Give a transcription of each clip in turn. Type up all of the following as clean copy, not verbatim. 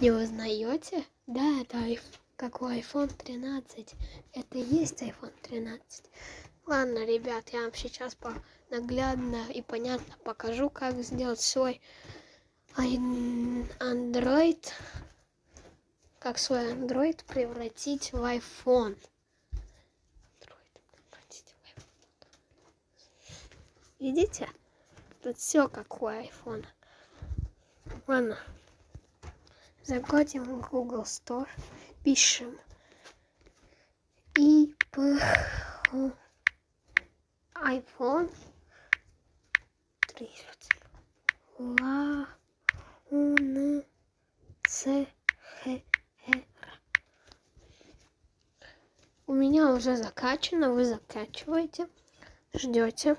Не узнаете? Да, это какой iPhone 13. Это и есть iPhone 13. Ладно, ребят, я вам сейчас наглядно и понятно покажу, как сделать свой Android. Как свой Android превратить в iPhone. Видите? Тут все как у iPhone. Ладно. Заходим в Google Store. Пишем iPhone 30 У меня уже закачано, вы закачиваете, ждете.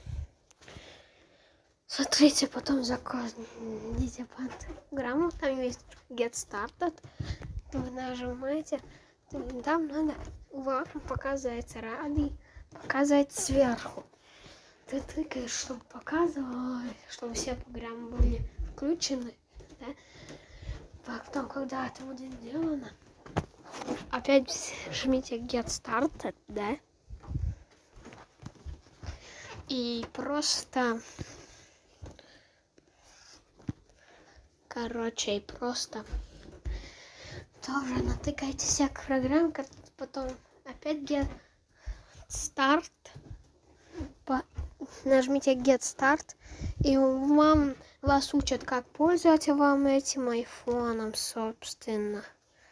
Смотрите, потом заходите по Инстаграму, там есть Get Started. Вы нажимаете, там надо, вам показывается радий, показывать сверху. Ты тыкаешь, чтобы показывало, чтобы все программы были включены, да? Потом, когда это будет сделано, опять жмите Get Started, да? И просто... тоже натыкайте всяких программ, потом опять Get Start, нажмите Get Start, и вас учат, как пользоваться вам этим айфоном, собственно.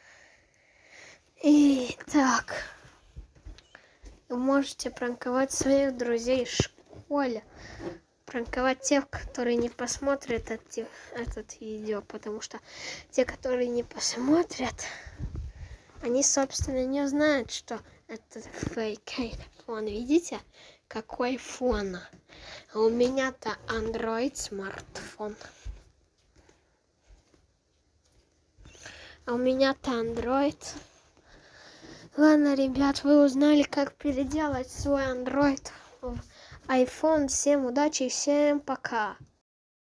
И так, вы можете пранковать своих друзей в школе. Пранковать тех, которые не посмотрят этот видео, потому что те, которые не посмотрят, они, собственно, не знают, что это фейк iPhone. Видите, какой iPhone? А у меня-то Android смартфон. Android. Ладно, ребят, вы узнали, как переделать свой Android в iPhone. Всем удачи и всем пока.